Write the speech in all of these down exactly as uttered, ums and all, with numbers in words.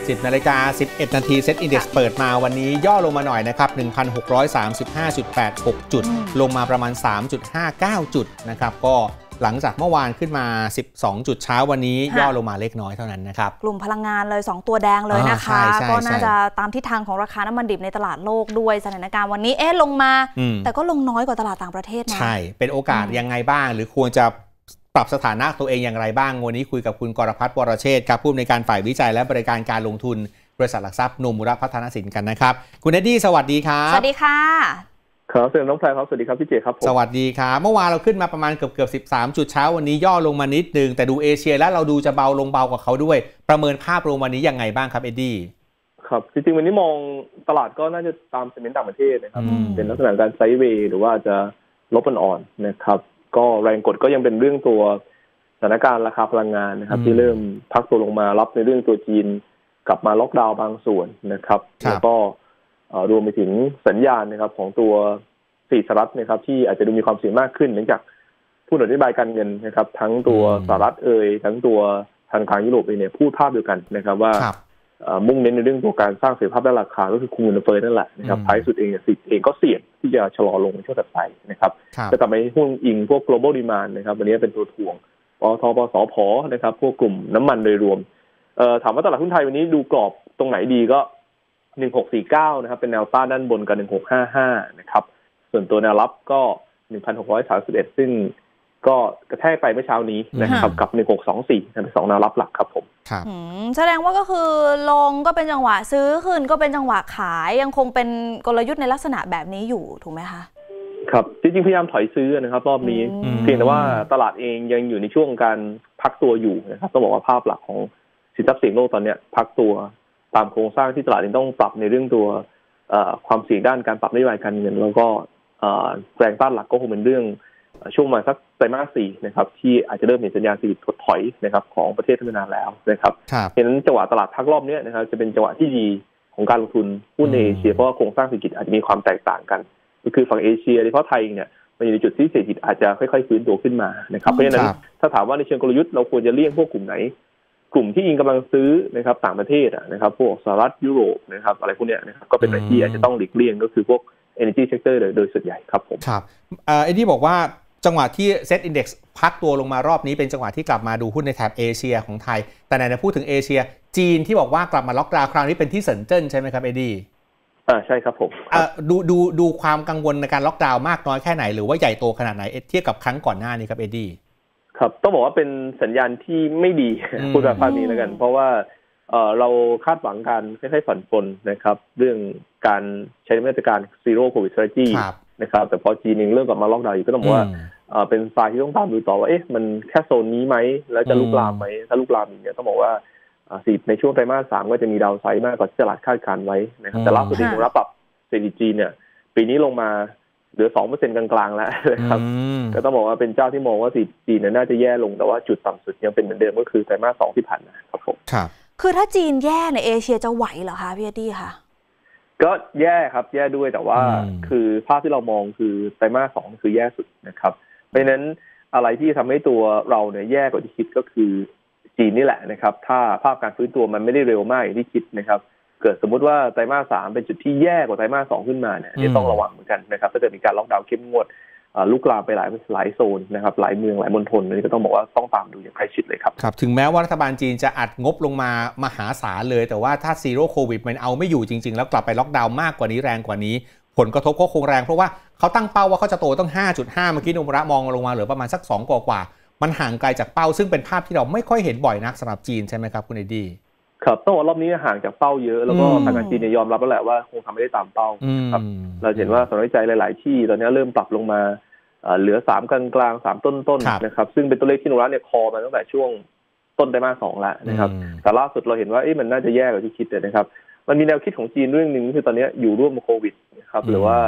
สิบนาฬิกาสิบเอ็ดนาทีเซ็ตอินเด็กซ์เปิดมาวันนี้ย่อลงมาหน่อยนะครับ หนึ่งพันหกร้อยสามสิบห้าจุดแปดหก จุดลงมาประมาณ สามจุดห้าเก้า จุดนะครับก็หลังจากเมื่อวานขึ้นมาสิบสองจุดเช้าวันนี้ย่อลงมาเล็กน้อยเท่านั้นนะครับกลุ่มพลังงานเลยสองตัวแดงเลยนะคะก็น่าจะตามทิศทางของราคาน้ำมันดิบในตลาดโลกด้วยสถานการณ์วันนี้เอ๊ะลงมาแต่ก็ลงน้อยกว่าตลาดต่างประเทศนะใช่เป็นโอกาสยังไงบ้างหรือควรจะปรับสถานะตัวเองอย่างไรบ้างวันนี้คุยกับคุณกรพัฒน์วรเชษฐ์ครับผู้อำนวยการฝ่ายวิจัยและบริการการลงทุนบริษัทหลักทรัพย์โนมุระพัฒนสินกันนะครับคุณเอ็ดดี้สวัสดีครับสวัสดีค่ะครับเชิญน้องแพรครับสวัสดีครับพี่เจครับผมสวัสดีครับเมื่อวานเราขึ้นมาประมาณเกือบเกือบสิบสามจุดเช้าวันนี้ย่อลงมานิดนึงแต่ดูเอเชียแล้วเราดูจะเบาลงเบากว่าเขาด้วยประเมินภาพรวมวันนี้ยังไงบ้างครับเอ็ดดี้ครับจริงๆวันนี้มองตลาดก็น่าจะตามเซนติเมนต์ต่างประเทศนะครับเป็นลักษณะการไซด์เวย์หรือว่าจะลบอ่อนๆนะครับก็แรงกดก็ยังเป็นเรื่องตัวสถานการณ์ราคาพลังงานนะครับที่เริ่มพักตัวลงมารับในเรื่องตัวจีนกลับมาล็อกดาวน์บางส่วนนะครับแล้วก็รวมไปถึงสัญญาณนะครับของตัวสี่สหรัฐนะครับที่อาจจะดูมีความเสี่ยงมากขึ้นเนื่องจากผู้นโยบายการเงินนะครับทั้งตัวสหรัฐเอ่ยทั้งตัวธนาคารยุโรปเองเนี่ยพูดภาพเดียวกันนะครับว่ามุ่งเน้นในเรื่องตัวการสร้างเสถียรภาพด้านราคาก็คือคุมเงินเฟ้อนั่นแหละนะครับท้ายสุดเองเนี่ยสิเองก็เสี่ยงที่จะชะลอลงในช่วงถัดไปนะครับจะทำให้หุ้นอิงพวก global demand นะครับวันนี้เป็นตัวถ่วงปตท.ปสผ.นะครับพวกกลุ่มน้ำมันโดยรวมเอ่อถามว่าตลาดหุ้นไทยวันนี้ดูกรอบตรงไหนดีก็หนึ่งพันหกร้อยสี่สิบเก้านะครับเป็นแนวต้านด้านบนกับหนึ่งพันหกร้อยห้าสิบห้านะครับส่วนตัวแนวรับก็ หนึ่งพันหกร้อยสามสิบเอ็ด ซึ่งก็กระแทกไปเมื่อเช้านี้นะครับกับหนึ่งพันหกร้อยยี่สิบสี่เป็นสองแนวรับหลักครับผมครับแสดงว่าก็คือลงก็เป็นจังหวะซื้อขึ้นก็เป็นจังหวะขายยังคงเป็นกลยุทธ์ในลักษณะแบบนี้อยู่ถูกไหมคะครับจริงๆพยายามถอยซื้อนะครับรอบนี้เพียงแต่ว่าตลาดเองยังอยู่ในช่วงการพักตัวอยู่นะครับต้องบอกว่าภาพหลักของสินทรัพย์เสี่ยงโลกตอนนี้พักตัวตามโครงสร้างที่ตลาดเองต้องปรับในเรื่องตัวความเสี่ยงด้านการปรับนโยบายการเงินแล้วก็แรงต้านหลักก็คงเป็นเรื่องช่วงมาสักไตรมาสสี่นะครับที่อาจจะเริ่มเห็นสัญญาณถดถอยนะครับของประเทศพัฒนาแล้วนะครับเพราะฉะนั้นจังหวะตลาดพักรอบนี้นะครับจะเป็นจังหวะที่ดีของการลงทุนหุ้นในเอเชียเพราะว่าโครงสร้างเศรษฐกิจอาจจะมีความแตกต่างกันก็คือฝั่งเอเชียโดยเฉพาะไทยเนี่ยมันอยู่ในจุดที่เศรษฐกิจอาจจะค่อยๆฟื้นตัวขึ้นมานะครับเพราะฉะนั้นถ้าถามว่าในเชิงกลยุทธ์เราควรจะเลี่ยงพวกกลุ่มไหนกลุ่มที่อิงกำลังซื้อนะครับต่างประเทศนะครับพวกสหรัฐยุโรปนะครับอะไรพวกนี้นะครับก็เป็นอะไรที่อาจจะต้องหลีกเลี่ยงก็คือพวก energy sector โดยส่วนใหญ่ครับผมครับเอ็ดดี้บอกว่าจังหวะที่ เซ็ต Index พักตัวลงมารอบนี้เป็นจังหวะที่กลับมาดูหุ้นในแถบเอเชียของไทยแต่ไหนๆพูดถึงเอเชียจีนที่บอกว่ากลับมาล็อกดาวน์คราวนี้เป็นที่เซินเจิ้นใช่ไหมครับเอ็ดดี้อ่าใช่ครับผมดูดูดูความกังวลในการล็อกดาวน์มากน้อยแค่ไหนหรือว่าใหญ่โตขนาดไหนเทียบกับครั้งก่อนหน้านี้ครับเอ็ดดี้ครับต้องบอกว่าเป็นสัญญาณที่ไม่ดีพูดแบบนี้แล้วกันเพราะว่าเอ่อเราคาดหวังการค่อยๆผ่อนปลนนะครับเรื่องการใช้มาตรการ Zero Covid Strategy นะครับแต่พอจีนเองเริ่มกลับมาล็อกดาวน์อีกก็ต้องบอกว่าเอ่อเป็นสายที่ต้องตามดูต่อว่าเอ๊ะมันแค่โซนนี้ไหมแล้วจะลุกลามไหมถ้าลุกลามอีกเนี่ยต้องบอกว่าสิในช่วงไตรมาสสามก็จะมีดาวไซด์มากกว่าที่ตลาดคาดการไว้นะครับแต่ล่าสุดที่ผมรับปรับเศรษฐกิจจีนเนี่ยปีนี้ลงมาเหลือ สองเปอร์เซ็นต์ กลางๆแล้วนะครับก็ต้องบอกว่าเป็นเจ้าที่มองว่าจีนเนี่ยน่าจะแย่ลงแต่ว่าจุดต่ำสุดยังเป็นเหมือนเดิมก็คือไตรมาสสองที่ผ่านมาครับผมครับคือถ้าจีนแย่ในเอเชียจะไหวเหรอคะพี่เอ็ดดี้คะก็แย่ครับแย่ด้วยแต่ว่าคือภาพที่เรามองคือไตรมาสสองคือแย่สุดนะครับเพราะฉะนั้นอะไรที่ทำให้ตัวเราเนี่ยแย่กว่าที่คิดก็คือจีนนี่แหละนะครับถ้าภาพการฟื้นตัวมันไม่ได้เร็วมากอย่างที่คิดนะครับเกิดสมมุติว่าไตรมาสสามเป็นจุดที่แย่กว่าไตรมาสสองขึ้นมาเนี่ยจะต้องระวังเหมือนกันนะครับถ้าเกิดมีการล็อกดาวน์เข้มงวดลุกลามไปหลายหลายโซนนะครับหลายเมืองหลายมณฑลนี่ก็ต้องบอกว่าต้องตามดูอย่างใกล้ชิดเลยครับครับถึงแม้ว่ารัฐบาลจีนจะอัดงบลงมามหาศาลเลยแต่ว่าถ้าซีโร่โควิดมันเอาไม่อยู่จริงๆแล้วกลับไปล็อกดาวน์มากกว่านี้แรงกว่านี้ผลกระทบก็คงแรงเพราะว่าเขาตั้งเป้าว่าเขาจะโตต้อง ห้าจุดห้า เมื่อกี้โนมุระมองลงมาเหลือประมาณสักสองกว่าๆมันห่างไกลจากเป้าซึ่งเป็นภาพที่เราไม่ค่อยเห็นบ่อยนักสำหรับจีนใช่ไหมครับคุณเอ็ดดี้ครับต้องบอกรอบนี้ห่างจากเป้าเยอะแล้วก็ทางการจีนเนี่ยยอมรับแล้วแหละว่าคงทำไม่ได้ตามเป้าครับเราเห็นว่าสำนักวิจัยหลายๆที่ตอนนี้เริ่มปรับลงมาเหลือสามกลางๆสามต้นๆนะครับซึ่งเป็นตัวเลขที่โนราเนี่ยคอมาตั้งแต่ช่วงต้นไตรมาสสองแล้วนะครับแต่ล่าสุดเราเห็นว่าเอ๊ะมันน่าจะแย่กว่าที่คิดเลยนะครับมันมีแนวคิดของจีนเรื่องนึงคือตอนนี้อยู่ร่วมโควิดนะครับหรือว่า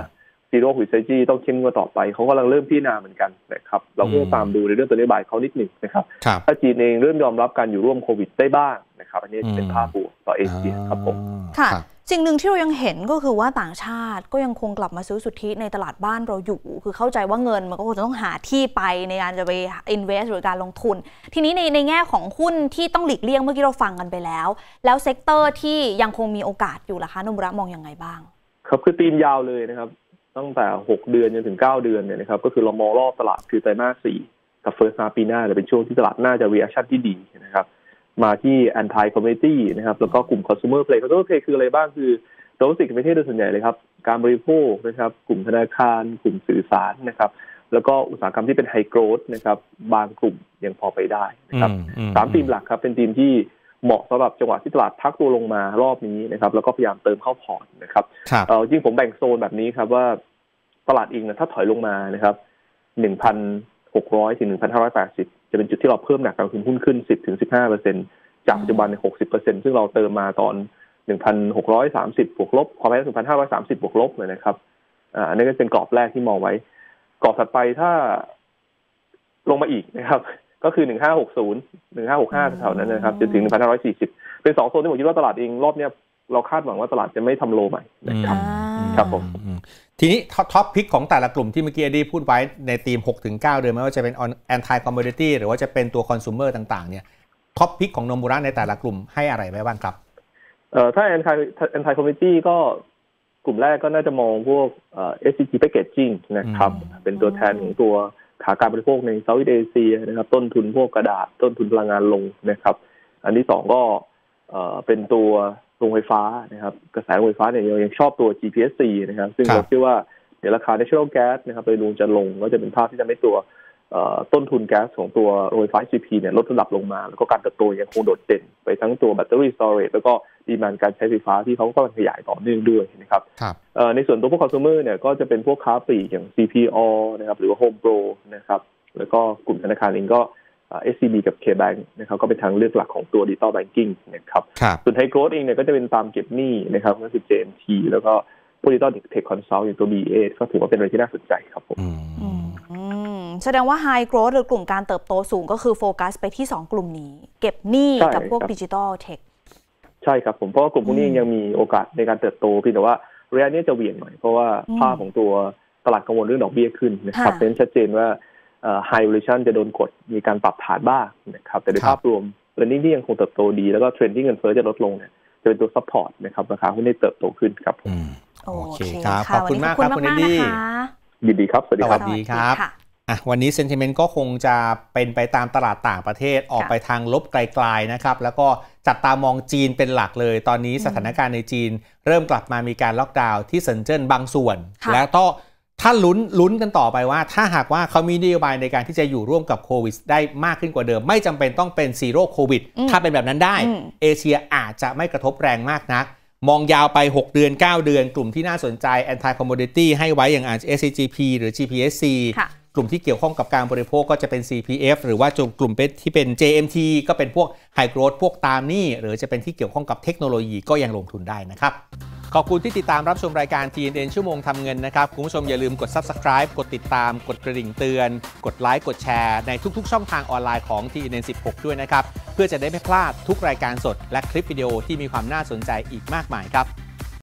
Zero Covid Strategy ต้องเข้มงวดต่อไปเขากำลังเริ่มพิจารณาเหมือนกันนะครับเราก็ตามดูในเรื่องตัวนโยบายเขานิดหนึ่งนะครับถ้าจีนเองเริ่มยอมรับการอยู่ร่วมโควิดได้บ้างนะครับอันนี้เป็นภาพบวกต่อเอเชียครับผมค่ะสิ่งหนึ่งที่เรายังเห็นก็คือว่าต่างชาติก็ยังคงกลับมาซื้อสุทธิในตลาดบ้านเราอยู่คือเข้าใจว่าเงินมันก็คงจะต้องหาที่ไปในการจะไป invest หรือการลงทุนทีนี้ในในแง่ของหุ้นที่ต้องหลีกเลี่ยงเมื่อกี้เราฟังกันไปแล้วแล้วเซกเตอร์ที่ยังคงมีโอกาสอยู่ล่ะคะนมุระมองยังไงบ้างครับคือธีมยาวเลยนะครับตั้งแต่หกเดือนจนถึงเก้าเดือนเนี่ยนะครับก็คือเรามองรอบตลาดคือไตรมาสสี่กับ first half ปีหน้าจะเป็นช่วงที่ตลาดน่าจะ reaction ที่ดีนะครับมาที่ anti commodity นะครับแล้วก็กลุ่ม consumer play consumer play คืออะไรบ้างคือโดยสิกประเทศโดยส่วนใหญ่เลยครับการบริโภคนะครับกลุ่มธนาคารกลุ่มสื่อสารนะครับแล้วก็อุตสาหกรรมที่เป็น high growth นะครับบางกลุ่มยังพอไปได้นะครับสามธีมหลักครับเป็นธีมที่เหมาะสำหรับจังหวะที่ตลาดพักตัวลงมารอบนี้นะครับแล้วก็พยายามเติมเข้าพอร์ตนะครับเออจริงผมแบ่งโซนแบบนี้ครับว่าตลาดเองนะถ้าถอยลงมานะครับ หนึ่งพันหกร้อย ถึง หนึ่งพันห้าร้อยแปดสิบ จะเป็นจุดที่เราเพิ่มหนักการลงทุนหุ้นขึ้น สิบถึงสิบห้าเปอร์เซ็นต์ จากปัจจุบันใน หกสิบเปอร์เซ็นต์ ซึ่งเราเติมมาตอน หนึ่งพันหกร้อยสามสิบ บวกลบขอไป หนึ่งพันห้าร้อยสามสิบ บวกลบเลยนะครับอ่าอันนี้ก็เป็นกรอบแรกที่มองไว้กรอบถัดไปถ้าลงมาอีกนะครับก็คือหนึ่งพันห้าร้อยหกสิบ หนึ่งพันห้าร้อยหกสิบห้าแถวนั้นนะครับจนถึง หนึ่งพันห้าร้อยสี่สิบ เป็นสองโซนที่ผมคิดว่าตลาดเองรอบเนี้ยเราคาดหวังว่าตลาดจะไม่ทำโลใหม่นะครับครับผมทีนี้ท็อปพิกของแต่ละกลุ่มที่เมื่อกี้อดีพูดไว้ในธีม หกถึงเก้า เดือนไม่ว่าจะเป็น anti commodity หรือว่าจะเป็นตัว consumer ต่างๆเนี่ยท็อปพิกของโนมุระในแต่ละกลุ่มให้อะไรไว้บ้างครับเอ่อถ้า anti anti commodity ก็กลุ่มแรกก็น่าจะมองพวกเอ่อ เอส ซี จี packaging นะครับเป็นตัวแทนของตัวขาการบริโภคในเซาท์อีสต์เอเชียนะครับต้นทุนพวกกระดาษต้นทุนพลังงานลงนะครับอันที่สองก็เอ่อเป็นตัวโรงไฟฟ้านะครับกระแสโรงไฟฟ้าเนี่ยยังชอบตัว จี พี เอส ซี นะครับซึ่งเราเชื่อว่าเดี๋ยวราคา natural gas นะครับโดยรวมจะลงก็จะเป็นภาพที่ทำให้ตัวต้นทุนแก๊สของตัวโรงไฟฟ้า จี พี เนี่ยลดระดับลงมาแล้วก็การเติบโตยังคงโดดเด่นไปทั้งตัวแบตเตอรี่สโตรจแล้วก็ดีมานด์การใช้ไฟฟ้าที่เขาก็ขยายต่อเนื่องด้วยนะครับในส่วนตัวพวก consumer เนี่ยก็จะเป็นพวกค้าปลีกอย่าง ซี พี โอ นะครับหรือว่า Home Pro นะครับแล้วก็กลุ่มธนาคารเองก็เอส ซี บี กับ K-Bank นะครับก็เป็นทางเลือกหลักของตัว Digital Banking นะครับส่วน High Growth เองเนี่ยก็จะเป็นตามเก็บหนี้นะครับก็คือ เจ เอ็ม ที แล้วก็พวก Digital Tech Consult อย่างตัว บี เอ ก็ถือว่าเป็นอะไรที่น่าสนใจครับผมแสดงว่า High Growth หรือกลุ่มการเติบโตสูงก็คือโฟกัสไปที่สองกลุ่มนี้เก็บหนี้กับพวก Digital Tech ใช่ครับผมเพราะว่ากลุ่มพวกนี้ยังมีโอกาสในการเติบโตเพียงแต่ว่าระยะนี้จะเหวี่ยงหน่อยเพราะว่าภาพของตัวตลาดกังวลเรื่องดอกเบี้ยขึ้นนะครับเป็นชัดเจนว่าHigh Inflation จะโดนกดมีการปรับฐานบ้างนะครับแต่ในภาพรวมเรนนิ่งที่ยังคงเติบโตดีแล้วก็เทรนด์ที่เงินเฟ้อจะลดลงเนี่ยจะเป็นตัวซัพพอร์ตนะครับราคาหุ้นได้เติบโตขึ้นครับโอเคครับขอบคุณมากครับคุณเอ็ดดี้ยินดีครับสวัสดีครับสวัสดีครับอ่ะวันนี้เซนติเมนต์ก็คงจะเป็นไปตามตลาดต่างประเทศออกไปทางลบไกลๆนะครับแล้วก็จับตามองจีนเป็นหลักเลยตอนนี้สถานการณ์ในจีนเริ่มกลับมามีการล็อกดาวน์ที่เซินเจิ้นบางส่วนแล้วก็ถ้าลุ้นลุ้นกันต่อไปว่าถ้าหากว่าเขามีนโยบายในการที่จะอยู่ร่วมกับโควิดได้มากขึ้นกว่าเดิมไม่จำเป็นต้องเป็นซีโร่โควิดถ้าเป็นแบบนั้นได้เอเชียอาจจะไม่กระทบแรงมากนักมองยาวไปหกเดือนเก้าเดือนกลุ่มที่น่าสนใจ anti commodity ให้ไว้อย่าง เอส ซี จี พี หรือ จี พี เอส ซี กลุ่มที่เกี่ยวข้องกับการบริโภคก็จะเป็น ซี พี เอฟ หรือว่ากลุ่มที่เป็น เจ เอ็ม ที ก็เป็นพวก high growth พวกตามนี่หรือจะเป็นที่เกี่ยวข้องกับเทคโนโลยีก็ยังลงทุนได้นะครับขอบคุณที่ติดตามรับชมรายการ ที เอ็น เอ็น ชั่วโมงทำเงินนะครับคุณผู้ชมอย่าลืมกด Subscribe กดติดตามกดกระดิ่งเตือนกดไลค์กดแชร์ในทุกๆช่องทางออนไลน์ของ ที เอ็น เอ็น สิบหก ด้วยนะครับเพื่อจะได้ไม่พลาดทุกรายการสดและคลิปวิดีโอที่มีความน่าสนใจอีกมากมายครับ